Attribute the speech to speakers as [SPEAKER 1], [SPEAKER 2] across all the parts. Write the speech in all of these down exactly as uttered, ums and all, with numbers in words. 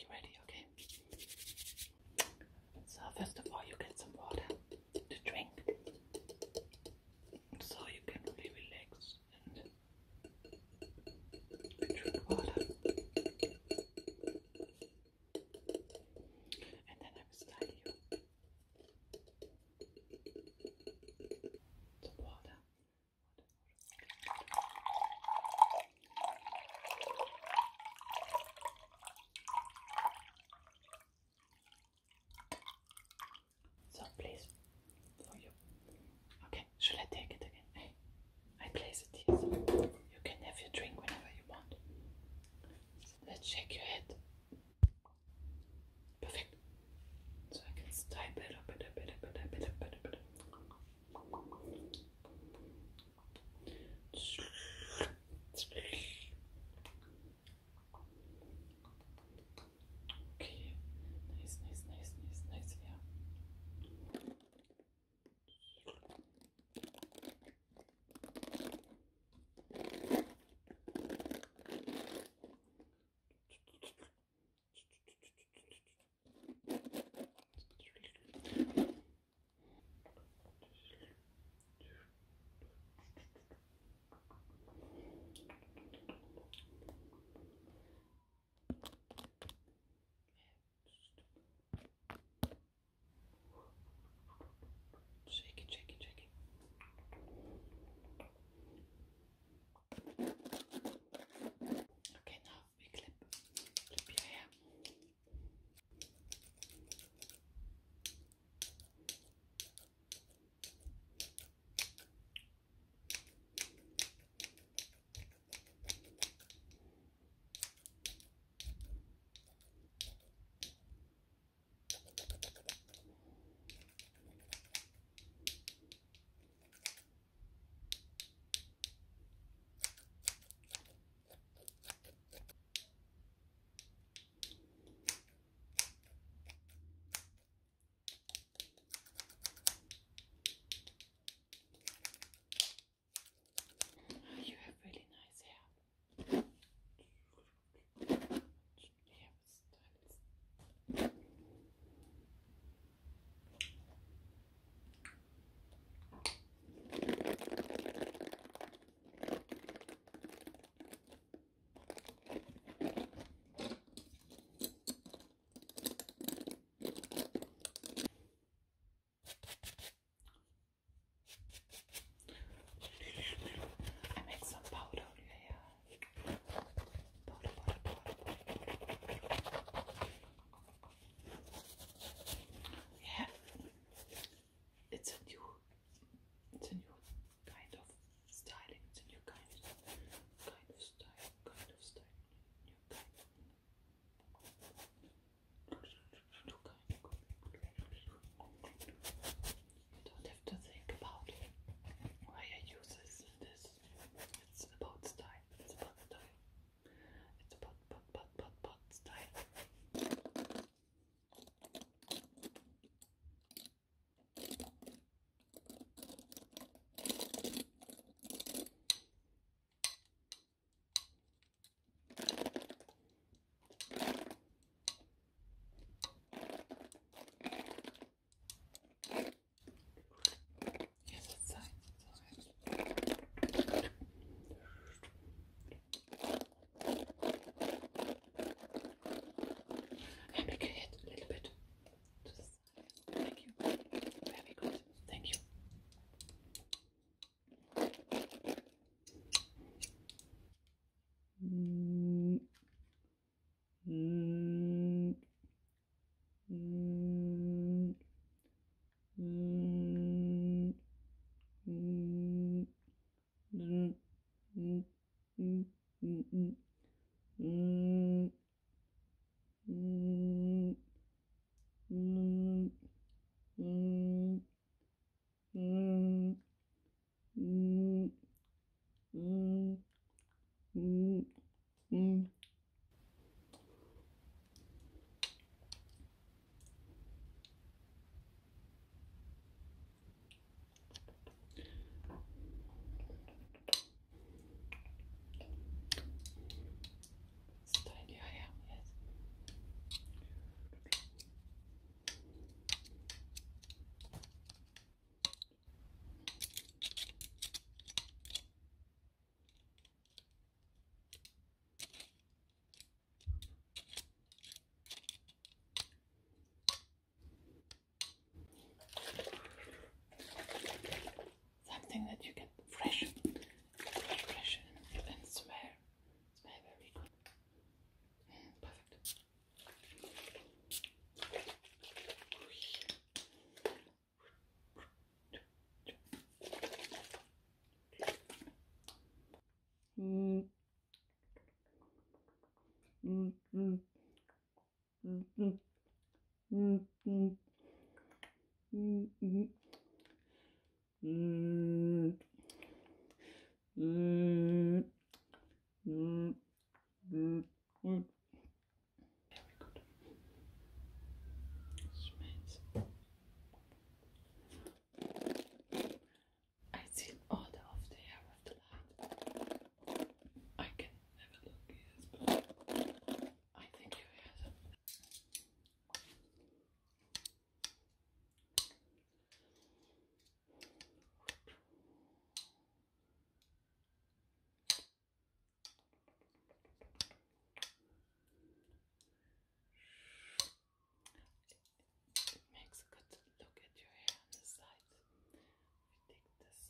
[SPEAKER 1] ready, okay? So first of all, you get some water to drink, so you can really relax and drink water. And then I will style you some water. So please I see order of the hair of the light. I can have a look, yes, but I think you have. It makes a good look at your hair on the sides. If you take this.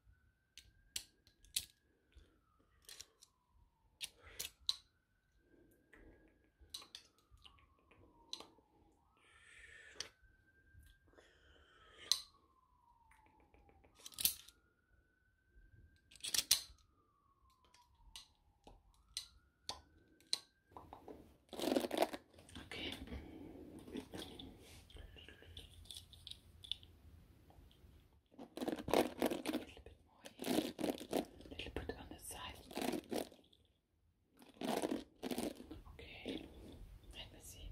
[SPEAKER 1] Okay. A little bit more here. A little bit on the side. Okay. Let me see.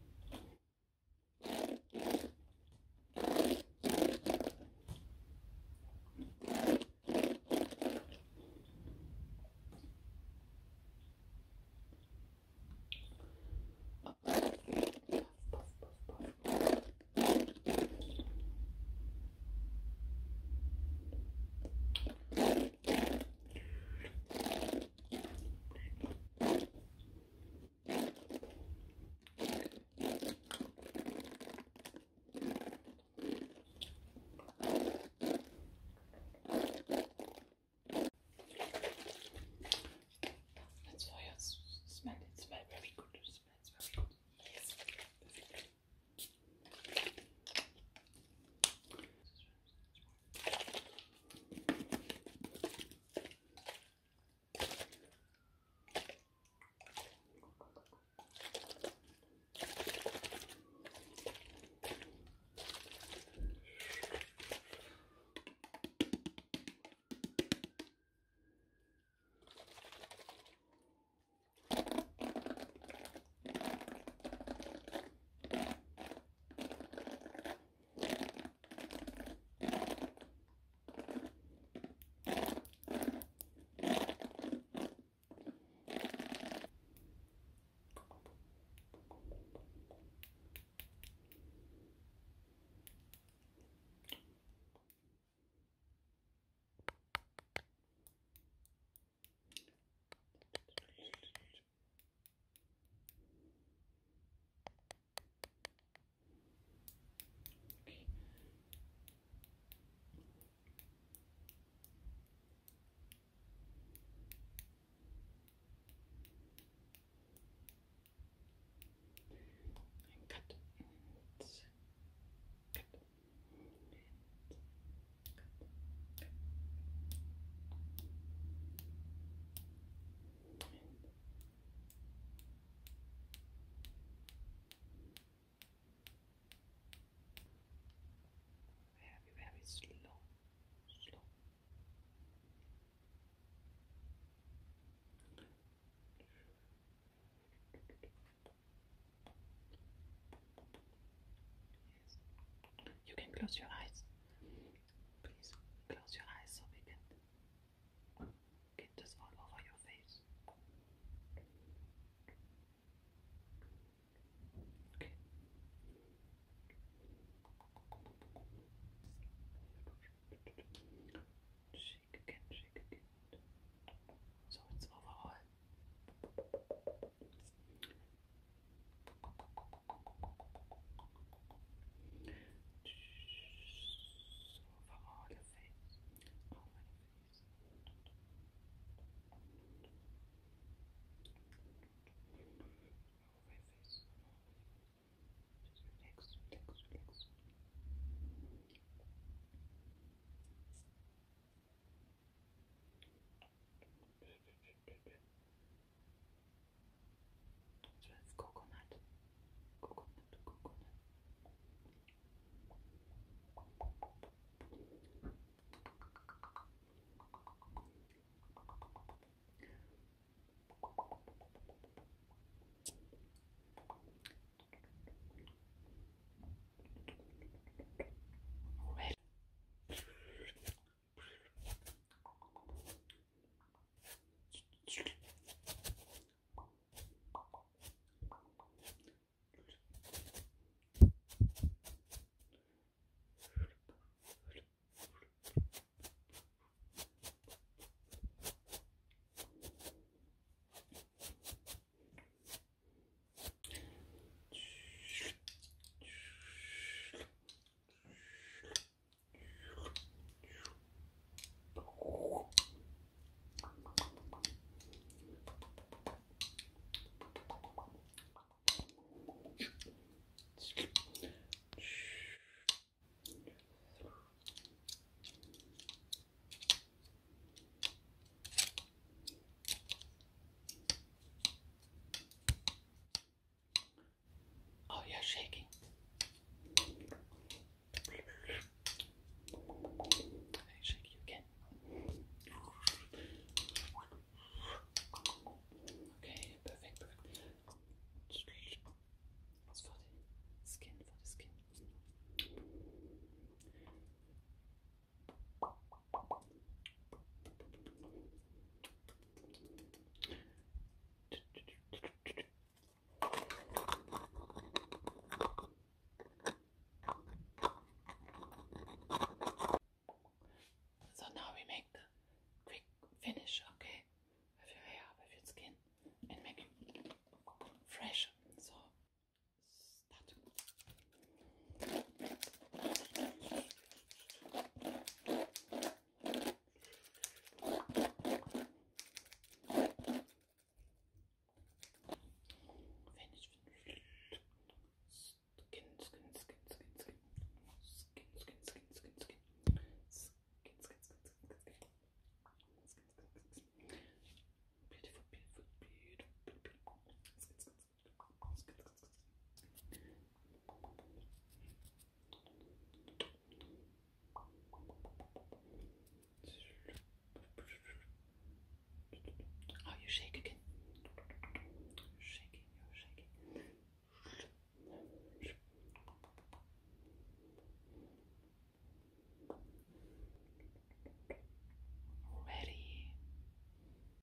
[SPEAKER 1] That's why I smell it. It smells very good. It smells very good. Yes. Okay. And cut. Cut. Very, very slow. Slow. Yes. You can close your eyes. Please close your eyes so we can get this all over your face. Okay. Shake again, shake again. So it's overall. now we make the quick finish, okay? With your hair, with your skin, and make it fresh. So, start. Finish. Skin, skin, skin, skin, skin. Skin, skin, skin, skin, skin. Skin, skin, skin, skin, skin. Skin, skin, skin, skin. Beautiful, beautiful, beautiful, beautiful. Skin, skin, skin, skin, skin, skin. Are you shaking?